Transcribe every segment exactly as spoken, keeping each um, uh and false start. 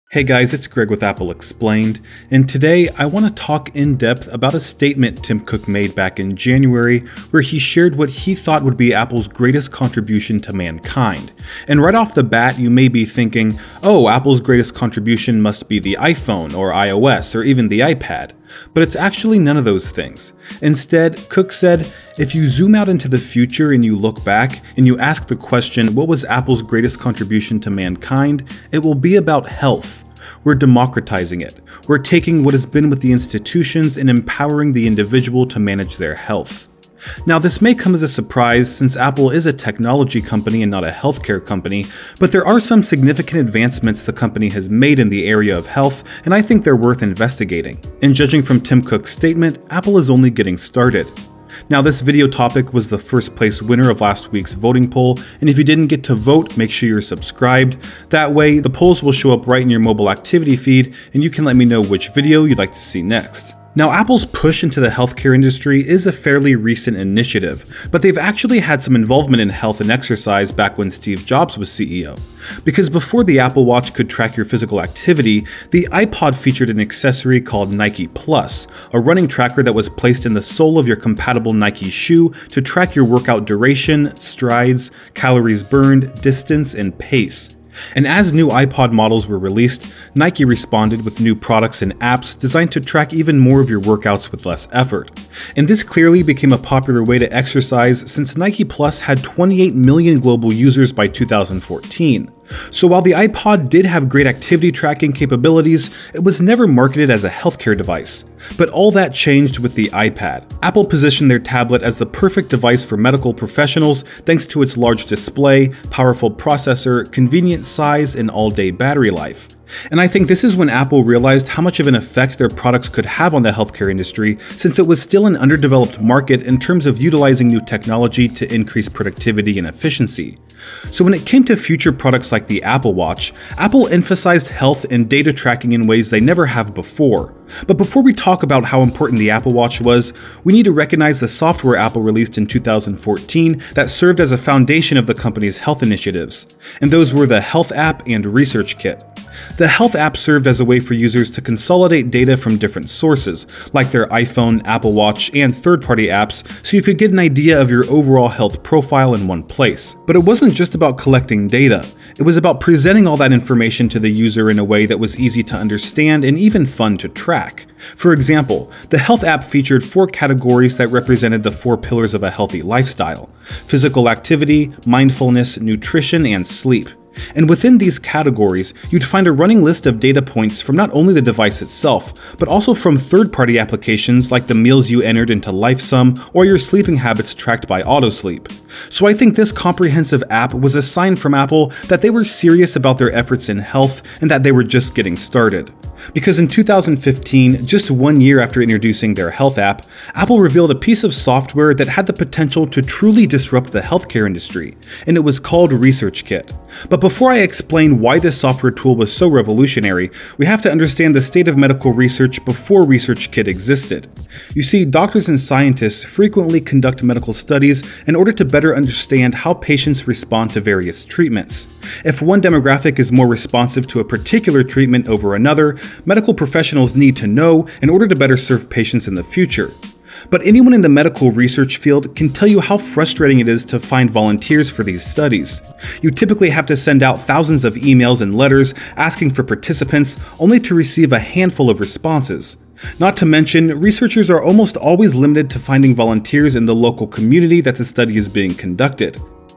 Hey guys, it's Greg with Apple Explained, and today I want to talk in depth about a statement Tim Cook made back in January where he shared what he thought would be Apple's greatest contribution to mankind. And right off the bat, you may be thinking, oh, Apple's greatest contribution must be the iPhone or iOS or even the iPad. But it's actually none of those things. Instead, Cook said, if you zoom out into the future and you look back and you ask the question, what was Apple's greatest contribution to mankind? It will be about health. We're democratizing it. We're taking what has been with the institutions and empowering the individual to manage their health. Now, this may come as a surprise since Apple is a technology company and not a healthcare company, but there are some significant advancements the company has made in the area of health, and I think they're worth investigating. And judging from Tim Cook's statement, Apple is only getting started. Now, this video topic was the first place winner of last week's voting poll, and if you didn't get to vote, make sure you're subscribed. That way, the polls will show up right in your mobile activity feed, and you can let me know which video you'd like to see next. Now, Apple's push into the healthcare industry is a fairly recent initiative, but they've actually had some involvement in health and exercise back when Steve Jobs was C E O. Because before the Apple Watch could track your physical activity, the iPod featured an accessory called Nike Plus, a running tracker that was placed in the sole of your compatible Nike shoe to track your workout duration, strides, calories burned, distance, and pace. And as new iPod models were released, Nike responded with new products and apps designed to track even more of your workouts with less effort. And this clearly became a popular way to exercise since Nike Plus had twenty-eight million global users by two thousand fourteen. So while the iPod did have great activity tracking capabilities, it was never marketed as a healthcare device. But all that changed with the iPad. Apple positioned their tablet as the perfect device for medical professionals thanks to its large display, powerful processor, convenient size, and all-day battery life. And I think this is when Apple realized how much of an effect their products could have on the healthcare industry, since it was still an underdeveloped market in terms of utilizing new technology to increase productivity and efficiency. So when it came to future products like the Apple Watch, Apple emphasized health and data tracking in ways they never have before. But before we talk about how important the Apple Watch was, we need to recognize the software Apple released in two thousand fourteen that served as a foundation of the company's health initiatives. And those were the Health app and Research Kit. The Health app served as a way for users to consolidate data from different sources, like their iPhone, Apple Watch, and third-party apps, so you could get an idea of your overall health profile in one place. But it wasn't just about collecting data. It was about presenting all that information to the user in a way that was easy to understand and even fun to track. For example, the Health app featured four categories that represented the four pillars of a healthy lifestyle: physical activity, mindfulness, nutrition, and sleep. And within these categories, you'd find a running list of data points from not only the device itself, but also from third-party applications like the meals you entered into Lifesome or your sleeping habits tracked by AutoSleep. So I think this comprehensive app was a sign from Apple that they were serious about their efforts in health and that they were just getting started. Because in two thousand fifteen, just one year after introducing their Health app, Apple revealed a piece of software that had the potential to truly disrupt the healthcare industry, and it was called Research Kit. But before I explain why this software tool was so revolutionary, we have to understand the state of medical research before Research Kit existed. You see, doctors and scientists frequently conduct medical studies in order to better understand how patients respond to various treatments. If one demographic is more responsive to a particular treatment over another, medical professionals need to know in order to better serve patients in the future. But anyone in the medical research field can tell you how frustrating it is to find volunteers for these studies. You typically have to send out thousands of emails and letters asking for participants, only to receive a handful of responses. Not to mention, researchers are almost always limited to finding volunteers in the local community that the study is being conducted.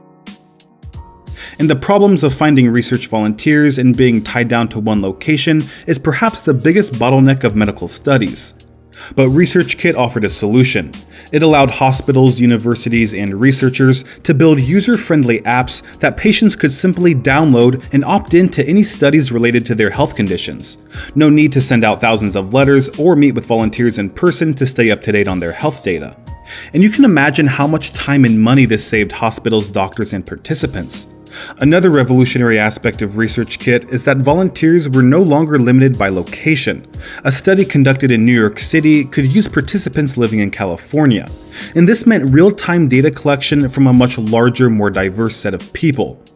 And the problems of finding research volunteers and being tied down to one location is perhaps the biggest bottleneck of medical studies. But Research Kit offered a solution. It allowed hospitals, universities, and researchers to build user-friendly apps that patients could simply download and opt in to any studies related to their health conditions. No need to send out thousands of letters or meet with volunteers in person to stay up to date on their health data. And you can imagine how much time and money this saved hospitals, doctors, and participants. Another revolutionary aspect of Research Kit is that volunteers were no longer limited by location. A study conducted in New York City could use participants living in California, and this meant real-time data collection from a much larger, more diverse set of people.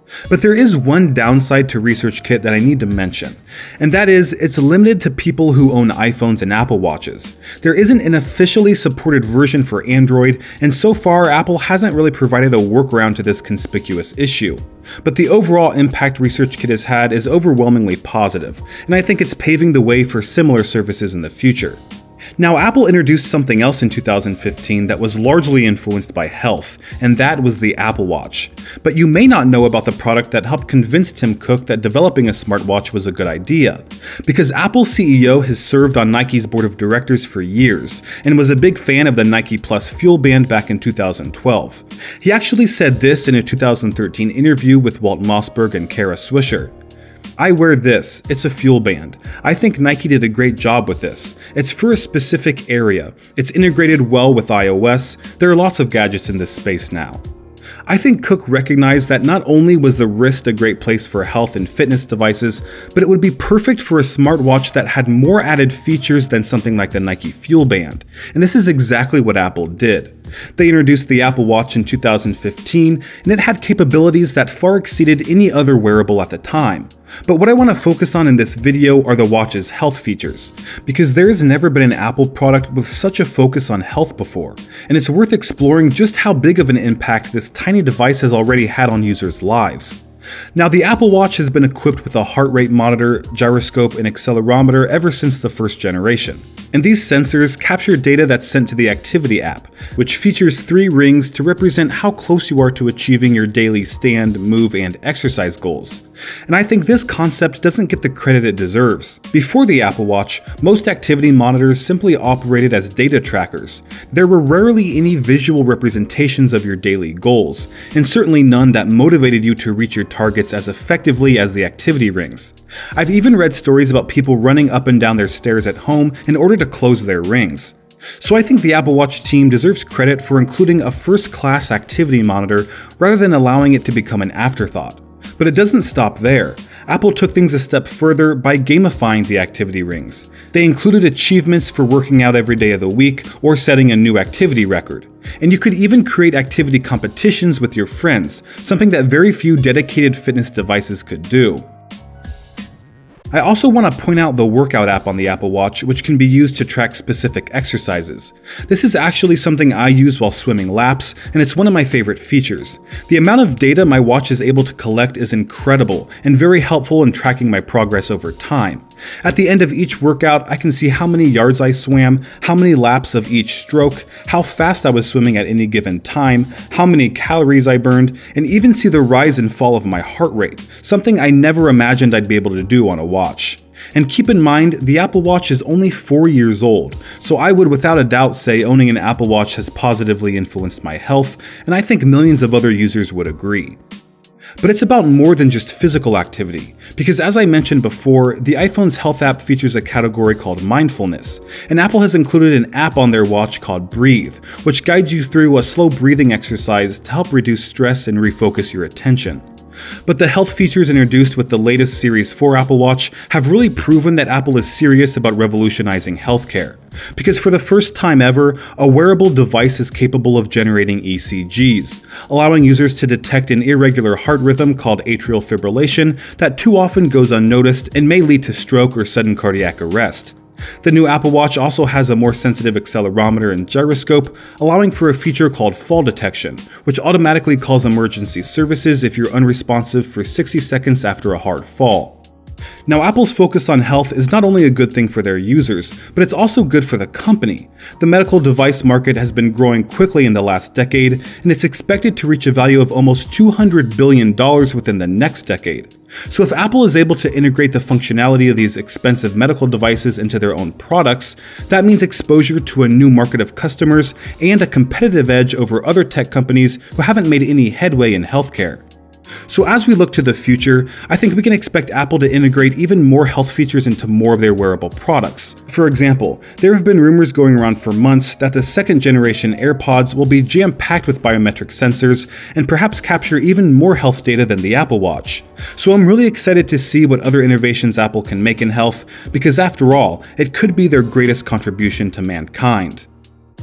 But there is one downside to ResearchKit that I need to mention, and that is it's limited to people who own iPhones and Apple Watches. There isn't an officially supported version for Android, and so far Apple hasn't really provided a workaround to this conspicuous issue. But the overall impact ResearchKit has had is overwhelmingly positive, and I think it's paving the way for similar services in the future. Now, Apple introduced something else in two thousand fifteen that was largely influenced by health, and that was the Apple Watch. But you may not know about the product that helped convince Tim Cook that developing a smartwatch was a good idea. Because Apple's C E O has served on Nike's board of directors for years, and was a big fan of the Nike Plus Fuel Band back in two thousand twelve. He actually said this in a two thousand thirteen interview with Walt Mossberg and Kara Swisher. "I wear this, it's a fuel band. I think Nike did a great job with this. It's for a specific area. It's integrated well with iOS. There are lots of gadgets in this space now." I think Cook recognized that not only was the wrist a great place for health and fitness devices, but it would be perfect for a smartwatch that had more added features than something like the Nike Fuel Band. And this is exactly what Apple did. They introduced the Apple Watch in two thousand fifteen, and it had capabilities that far exceeded any other wearable at the time. But what I want to focus on in this video are the watch's health features, because there has never been an Apple product with such a focus on health before, and it's worth exploring just how big of an impact this tiny device has already had on users' lives. Now, the Apple Watch has been equipped with a heart rate monitor, gyroscope, and accelerometer ever since the first generation. And these sensors capture data that's sent to the Activity app, which features three rings to represent how close you are to achieving your daily stand, move, and exercise goals. And I think this concept doesn't get the credit it deserves. Before the Apple Watch, most activity monitors simply operated as data trackers. There were rarely any visual representations of your daily goals, and certainly none that motivated you to reach your targets as effectively as the activity rings. I've even read stories about people running up and down their stairs at home in order to close their rings. So I think the Apple Watch team deserves credit for including a first-class activity monitor rather than allowing it to become an afterthought. But it doesn't stop there. Apple took things a step further by gamifying the activity rings. They included achievements for working out every day of the week or setting a new activity record. And you could even create activity competitions with your friends, something that very few dedicated fitness devices could do. I also want to point out the workout app on the Apple Watch, which can be used to track specific exercises. This is actually something I use while swimming laps, and it's one of my favorite features. The amount of data my watch is able to collect is incredible, and very helpful in tracking my progress over time. At the end of each workout, I can see how many yards I swam, how many laps of each stroke, how fast I was swimming at any given time, how many calories I burned, and even see the rise and fall of my heart rate, something I never imagined I'd be able to do on a watch. And keep in mind, the Apple Watch is only four years old, so I would without a doubt say owning an Apple Watch has positively influenced my health, and I think millions of other users would agree. But it's about more than just physical activity, because as I mentioned before, the iPhone's health app features a category called mindfulness, and Apple has included an app on their watch called Breathe, which guides you through a slow breathing exercise to help reduce stress and refocus your attention. But the health features introduced with the latest Series four Apple Watch have really proven that Apple is serious about revolutionizing healthcare. Because for the first time ever, a wearable device is capable of generating E C Gs, allowing users to detect an irregular heart rhythm called atrial fibrillation that too often goes unnoticed and may lead to stroke or sudden cardiac arrest. The new Apple Watch also has a more sensitive accelerometer and gyroscope, allowing for a feature called fall detection, which automatically calls emergency services if you're unresponsive for sixty seconds after a hard fall. Now, Apple's focus on health is not only a good thing for their users, but it's also good for the company. The medical device market has been growing quickly in the last decade, and it's expected to reach a value of almost two hundred billion dollars within the next decade. So if Apple is able to integrate the functionality of these expensive medical devices into their own products, that means exposure to a new market of customers and a competitive edge over other tech companies who haven't made any headway in healthcare. So as we look to the future, I think we can expect Apple to integrate even more health features into more of their wearable products. For example, there have been rumors going around for months that the second generation AirPods will be jam-packed with biometric sensors and perhaps capture even more health data than the Apple Watch. So I'm really excited to see what other innovations Apple can make in health, because after all, it could be their greatest contribution to mankind.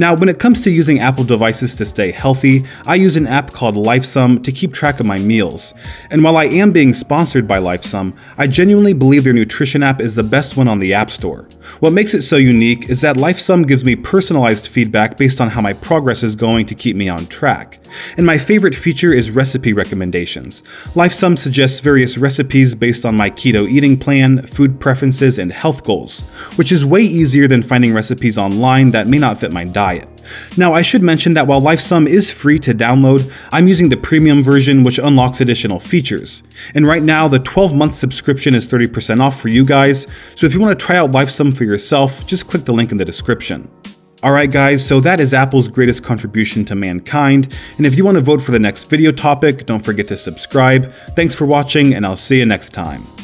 Now, when it comes to using Apple devices to stay healthy, I use an app called Lifesome to keep track of my meals. And while I am being sponsored by Lifesome, I genuinely believe their nutrition app is the best one on the App Store. What makes it so unique is that Lifesome gives me personalized feedback based on how my progress is going to keep me on track. And my favorite feature is recipe recommendations. Lifesome suggests various recipes based on my keto eating plan, food preferences, and health goals, which is way easier than finding recipes online that may not fit my diet. Now, I should mention that while Lifesome is free to download, I'm using the premium version, which unlocks additional features. And right now, the twelve month subscription is thirty percent off for you guys, so if you want to try out Lifesome for yourself, just click the link in the description. Alright guys, so that is Apple's greatest contribution to mankind, and if you want to vote for the next video topic, don't forget to subscribe. Thanks for watching, and I'll see you next time.